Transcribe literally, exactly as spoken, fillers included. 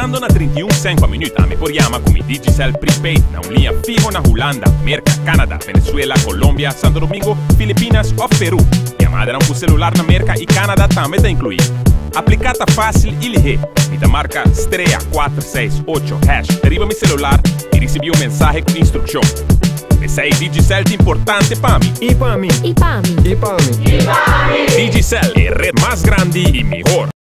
Ligando na trinta e um cem por minuto, me por llama com mi Digicel Prepaid na um linha fijo na Holanda, América, Canadá, Venezuela, Colômbia, Santo Domingo, Filipinas ou Peru. Chamada não por celular na América e Canadá também está incluído. Aplicar tá fácil e ligeiro. Me da marca Estrela quatro seis oito hash. Deriva meu celular e recebi uma mensagem com instrução. Esse aí Digicel é importante para mim. E para mim. E para mim. E para mim. Digicel é a rede mais grande e melhor.